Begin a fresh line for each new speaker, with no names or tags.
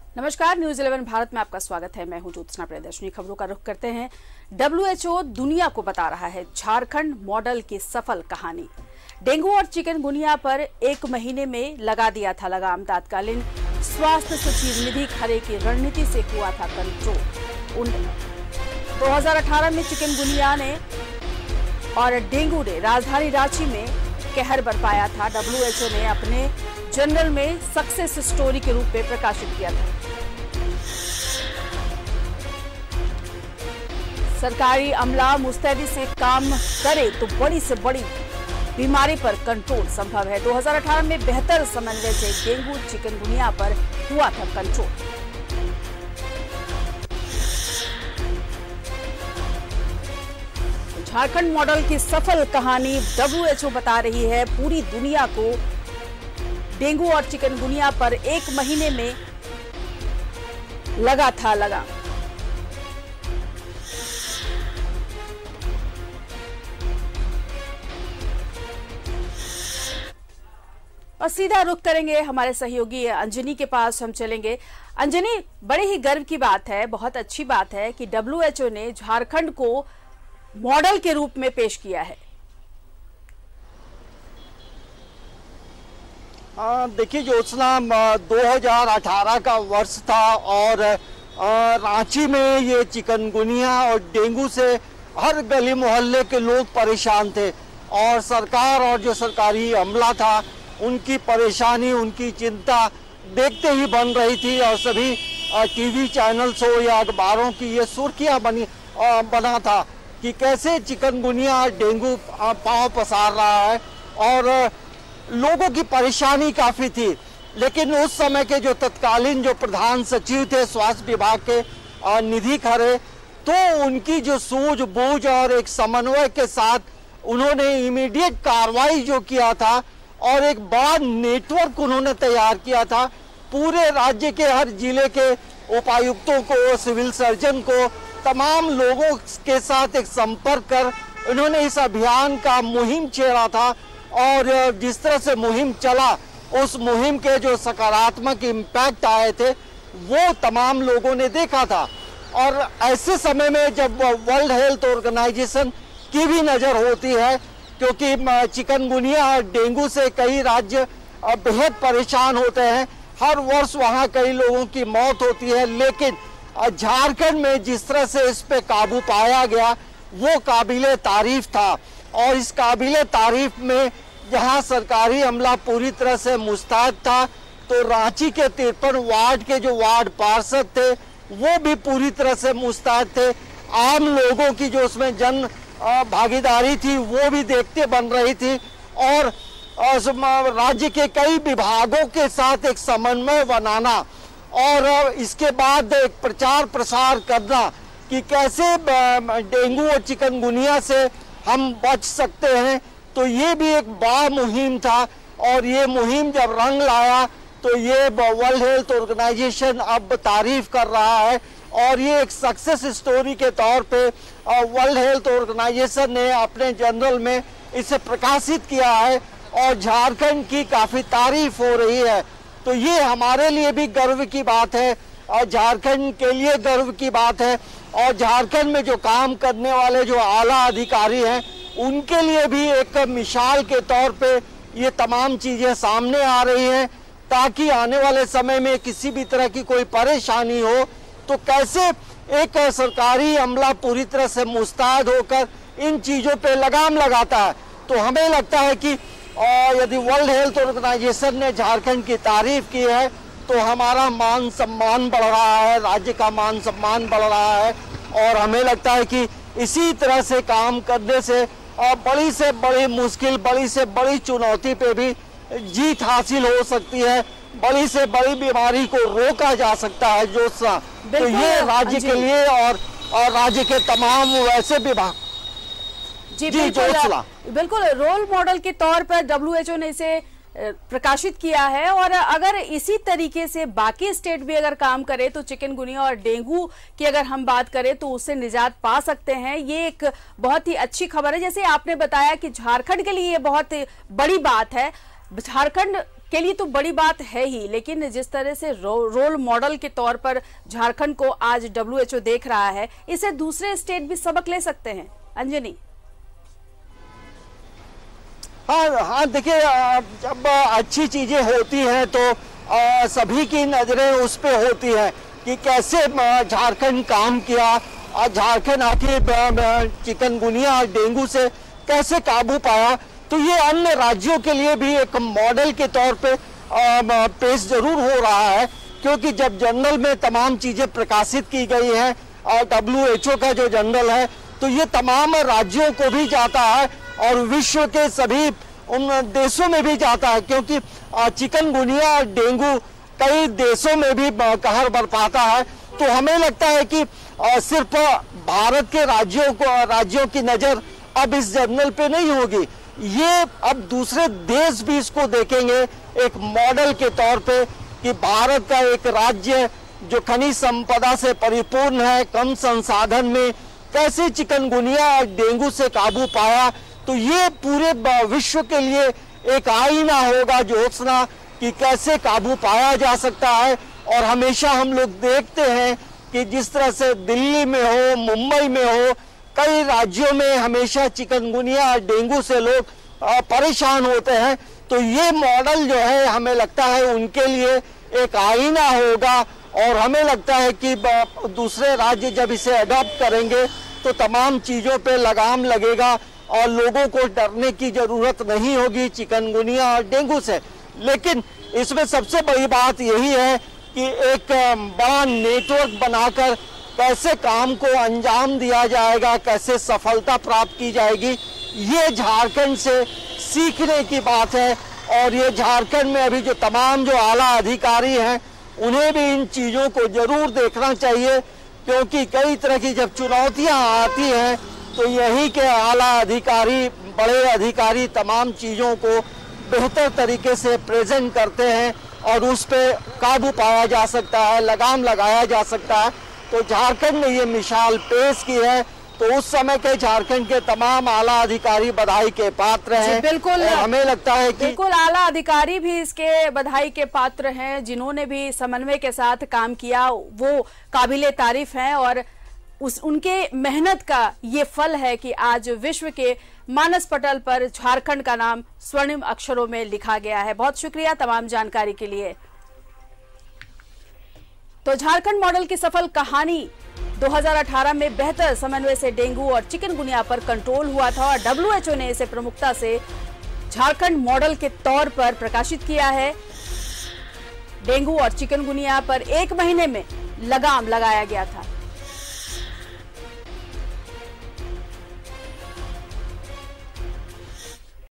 नमस्कार, न्यूज 11 भारत में आपका स्वागत है। मैं हूं ज्योत्सना प्रियदर्शनी। खबरों का रुख करते हैं। WHO दुनिया को बता रहा है झारखंड मॉडल की सफल कहानी। डेंगू और चिकनगुनिया पर 1 महीने में लगा दिया था लगाम। तत्कालीन स्वास्थ्य सचिव निधि खरे की रणनीति से हुआ था कंट्रोल। 2018 में चिकनगुनिया ने और डेंगू ने राजधानी रांची में कहर बरपाया था। WHO ने अपने जर्नल में सक्सेस स्टोरी के रूप में प्रकाशित किया था। सरकारी अमला मुस्तैदी से काम करे तो बड़ी से बड़ी बीमारी पर कंट्रोल संभव है। 2018 में बेहतर समन्वय से डेंगू चिकनगुनिया पर हुआ था कंट्रोल। झारखंड मॉडल की सफल कहानी WHO बता रही है पूरी दुनिया को। डेंगू और चिकनगुनिया पर 1 महीने में लगा था लगाम। और सीधा रुख करेंगे हमारे सहयोगी अंजनी के पास हम चलेंगे। अंजनी, बड़े ही गर्व की बात है, बहुत अच्छी बात है कि WHO ने झारखंड को मॉडल के रूप में पेश किया है।
देखिए ज्योत्सना, 2018 का वर्ष था और रांची में ये चिकनगुनिया और डेंगू से हर गली मोहल्ले के लोग परेशान थे और सरकार और जो सरकारी अमला था उनकी परेशानी, उनकी चिंता देखते ही बन रही थी और सभी टीवी चैनल्स हो या अखबारों की ये सुर्खियां बना था कि कैसे चिकनगुनिया डेंगू पांव पसार रहा है और लोगों की परेशानी काफ़ी थी। लेकिन उस समय के जो तत्कालीन जो प्रधान सचिव थे स्वास्थ्य विभाग के निधि खरे, तो उनकी जो सूझबूझ और एक समन्वय के साथ उन्होंने इमीडिएट कार्रवाई जो किया था और एक बड़ा नेटवर्क उन्होंने तैयार किया था। पूरे राज्य के हर जिले के उपायुक्तों को, सिविल सर्जन को, तमाम लोगों के साथ एक संपर्क कर उन्होंने इस अभियान का मुहिम छेड़ा था और जिस तरह से मुहिम चला, उस मुहिम के जो सकारात्मक इम्पैक्ट आए थे वो तमाम लोगों ने देखा था। और ऐसे समय में जब वर्ल्ड हेल्थ ऑर्गेनाइजेशन की भी नज़र होती है, क्योंकि चिकनगुनिया और डेंगू से कई राज्य बेहद परेशान होते हैं, हर वर्ष वहाँ कई लोगों की मौत होती है, लेकिन झारखंड में जिस तरह से इस पे काबू पाया गया वो काबिले तारीफ था। और इस काबिले तारीफ में जहां सरकारी अमला पूरी तरह से मुस्तैद था, तो रांची के 53 वार्ड के जो वार्ड पार्षद थे वो भी पूरी तरह से मुस्तैद थे। आम लोगों की जो उसमें जन भागीदारी थी वो भी देखते बन रही थी और राज्य के कई विभागों के साथ एक समन्वय बनाना और इसके बाद एक प्रचार प्रसार करना कि कैसे डेंगू और चिकनगुनिया से हम बच सकते हैं, तो ये भी एक बड़ा मुहिम था। और ये मुहिम जब रंग लाया तो ये वर्ल्ड हेल्थ ऑर्गेनाइजेशन अब तारीफ कर रहा है और ये एक सक्सेस स्टोरी के तौर पे वर्ल्ड हेल्थ ऑर्गेनाइजेशन ने अपने जर्नल में इसे प्रकाशित किया है और झारखंड की काफ़ी तारीफ हो रही है। तो ये हमारे लिए भी गर्व की बात है और झारखंड के लिए गर्व की बात है और झारखंड में जो काम करने वाले जो आला अधिकारी हैं उनके लिए भी एक मिसाल के तौर पे ये तमाम चीज़ें सामने आ रही हैं, ताकि आने वाले समय में किसी भी तरह की कोई परेशानी हो तो कैसे एक सरकारी अमला पूरी तरह से मुस्तैद होकर इन चीज़ों पे लगाम लगाता है। तो हमें लगता है कि यदि वर्ल्ड हेल्थ ऑर्गेनाइजेशन ने झारखंड की तारीफ की है तो हमारा मान सम्मान बढ़ रहा है, राज्य का मान सम्मान बढ़ रहा है और हमें लगता है कि इसी तरह से काम करने से बड़ी से बड़ी मुश्किल, बड़ी से बड़ी चुनौती पे भी जीत हासिल हो सकती है, बड़ी से बड़ी बीमारी को रोका जा सकता है। ज्योत्सना, तो ये राज्य के लिए और राज्य के तमाम वैसे विभाग
जी बिल्कुल रोल मॉडल के तौर पर WHO ने इसे प्रकाशित किया है और अगर इसी तरीके से बाकी स्टेट भी अगर काम करे तो चिकनगुनिया और डेंगू की अगर हम बात करें तो उससे निजात पा सकते हैं। ये एक बहुत ही अच्छी खबर है। जैसे आपने बताया कि झारखंड के लिए ये बहुत बड़ी बात है। झारखंड के लिए तो बड़ी बात है ही, लेकिन जिस तरह से रोल मॉडल के तौर पर झारखंड को आज WHO देख रहा है, इसे दूसरे स्टेट भी सबक ले सकते हैं। अंजनी।
हाँ, देखिए, जब अच्छी चीजें होती हैं तो सभी की नजरें उस पे होती हैं कि कैसे झारखंड काम किया और झारखंड आखिर चिकनगुनिया और डेंगू से कैसे काबू पाया। तो ये अन्य राज्यों के लिए भी एक मॉडल के तौर पे पेश जरूर हो रहा है, क्योंकि जब जर्नल में तमाम चीजें प्रकाशित की गई हैं और WHO का जो जर्नल है, तो ये तमाम राज्यों को भी जाता है और विश्व के सभी उन देशों में भी जाता है, क्योंकि चिकनगुनिया और डेंगू कई देशों में भी कहर बरपाता है। तो हमें लगता है कि सिर्फ भारत के राज्यों की नजर अब इस जर्नल पे नहीं होगी, ये अब दूसरे देश भी इसको देखेंगे एक मॉडल के तौर पे कि भारत का एक राज्य जो खनिज संपदा से परिपूर्ण है, कम संसाधन में कैसे चिकनगुनिया और डेंगू से काबू पाया। तो ये पूरे विश्व के लिए एक आईना होगा ज्योत्सना कि कैसे काबू पाया जा सकता है। और हमेशा हम लोग देखते हैं कि जिस तरह से दिल्ली में हो, मुंबई में हो, कई राज्यों में हमेशा चिकनगुनिया और डेंगू से लोग परेशान होते हैं। तो ये मॉडल जो है हमें लगता है उनके लिए एक आईना होगा और हमें लगता है कि दूसरे राज्य जब इसे अडॉप्ट करेंगे तो तमाम चीज़ों पे लगाम लगेगा और लोगों को डरने की जरूरत नहीं होगी चिकनगुनिया और डेंगू से। लेकिन इसमें सबसे बड़ी बात यही है कि एक बड़ा नेटवर्क बनाकर कैसे काम को अंजाम दिया जाएगा, कैसे सफलता प्राप्त की जाएगी, ये झारखंड से सीखने की बात है। और ये झारखंड में अभी जो तमाम जो आला अधिकारी हैं उन्हें भी इन चीज़ों को जरूर देखना चाहिए, क्योंकि कई तरह की जब चुनौतियां आती हैं तो यही के आला अधिकारी, बड़े अधिकारी तमाम चीज़ों को बेहतर तरीके से प्रेजेंट करते हैं और उस पर काबू पाया जा सकता है, लगाम लगाया जा सकता है। तो झारखंड ने ये मिसाल पेश की है, तो उस समय के झारखंड के तमाम आला अधिकारी बधाई के पात्र हैं।
बिल्कुल,
हमें लगता है कि
बिल्कुल आला अधिकारी भी इसके बधाई के पात्र हैं, जिन्होंने भी समन्वय के साथ काम किया वो काबिले तारीफ हैं और उनके मेहनत का ये फल है कि आज विश्व के मानस पटल पर झारखंड का नाम स्वर्णिम अक्षरों में लिखा गया है। बहुत शुक्रिया तमाम जानकारी के लिए। तो झारखंड मॉडल की सफल कहानी 2018 में बेहतर समन्वय से डेंगू और चिकनगुनिया पर कंट्रोल हुआ था और WHO ने इसे प्रमुखता से झारखंड मॉडल के तौर पर प्रकाशित किया है। डेंगू और चिकनगुनिया पर 1 महीने में लगाम लगाया गया था।